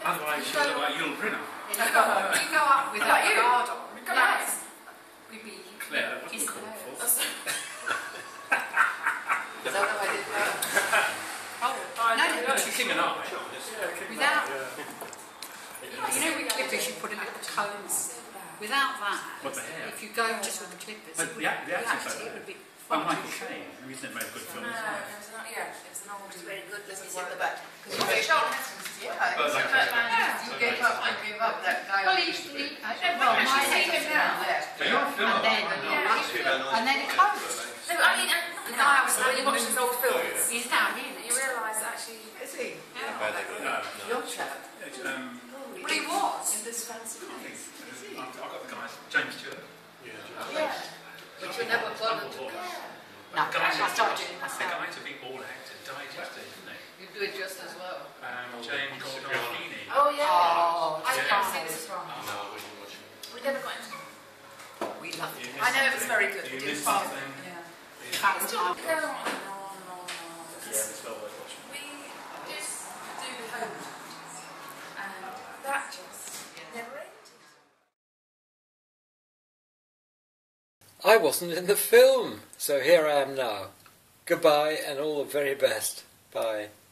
Otherwise, you'll look like Yul Brynner. You go up without your guard on. Yes. We'd be Claire, that wasn't called for. I don't know I did that. King and I. Without, you know with clippers you put a little cones. Without that, What, the hair? if you go just with the clippers, But the acting's it like would be that. far Michael too short. Caine, who isn't made good films. It's an old. It's very good, let's see at the back. You gave up. You gave up. I gave up that guy. Well, he well, my head was down there. And then it closed. No, I mean, the guy was when you watch his old films. He's down here. You realise actually. Is he? Yeah. Yorkshire. Well, he was. In this fancy place. I've got the guys, James Stewart. Yeah. But you never bothered to. No, I started doing it The myself. guy to be all actor died yesterday, didn't he? You do it just as well. James Gandolfini. Oh, yeah. Oh, I it's never fine. seen this from. No, we didn't watch it. We never got into it. We loved it. I know it was very good. You It was missed fun. something. Yeah. That was time. No. Yeah, it's well worth watching. We just do the home. And that just never ended. I wasn't in the film, so here I am now. Goodbye and all the very best. Bye.